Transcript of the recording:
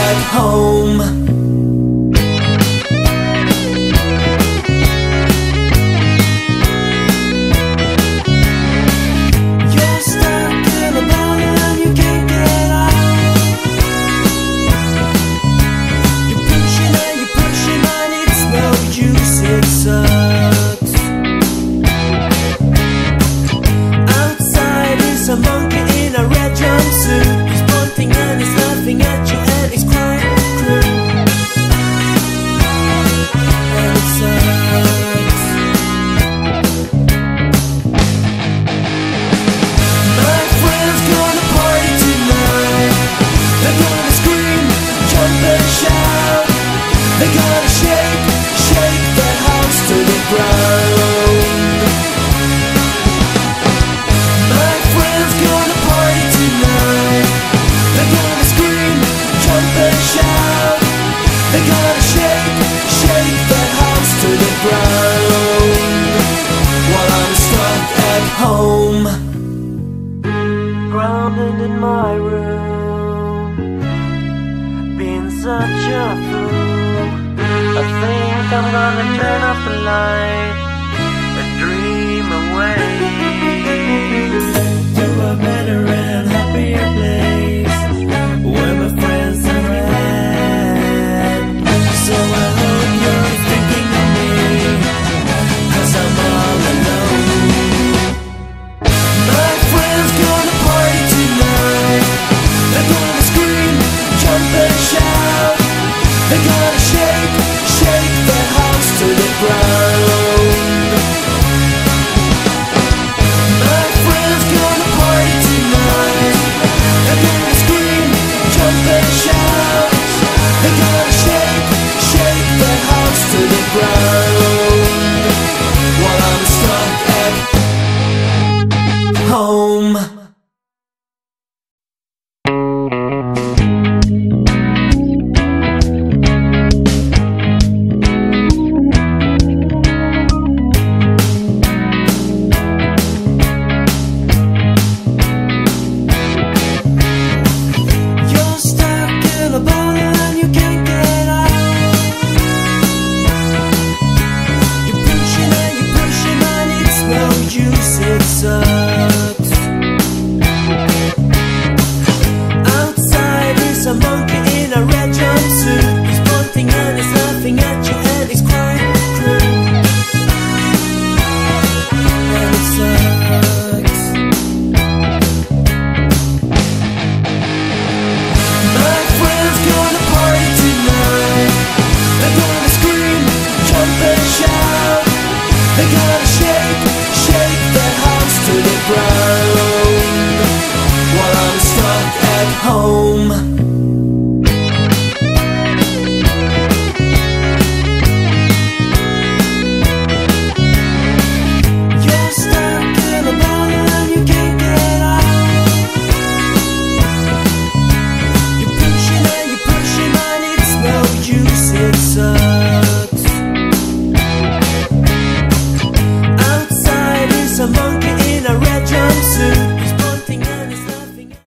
at home. You're stuck in a bottle and you can't get out. You're pushing and you're pushing and it's no use, it sucks. Outside is a monkey in a red jumpsuit. He's pointing and he's laughing at you and he's quite cruel. And it sucks. My friend's gonna party tonight. They're gonna scream, jump and shout. They're gonna shake, shake that house to the ground. My friend's gonna party tonight. They're gonna scream, jump and shout. They're gonna shake, shake that house to the ground. While I'm stuck at home, grounded in my room, being such a fool. I think I'm gonna turn off the light and dream away to a better and happier place where my friends are at. So I hope you're thinking of me, 'cause I'm all alone. My friends gonna party tonight. They're gonna scream, jump and shout. They're gonna shake, shake that house to the ground. My friends gonna party tonight. They're gonna scream, jump and shout. They're gonna shake, shake that house to the ground. While I'm stuck at home. You're stuck in a bottle and you can't get out. You're pushing and you're pushing and it's no use, it sucks. Outside is a monkey in a red jumpsuit. He's pointing and he's laughing at you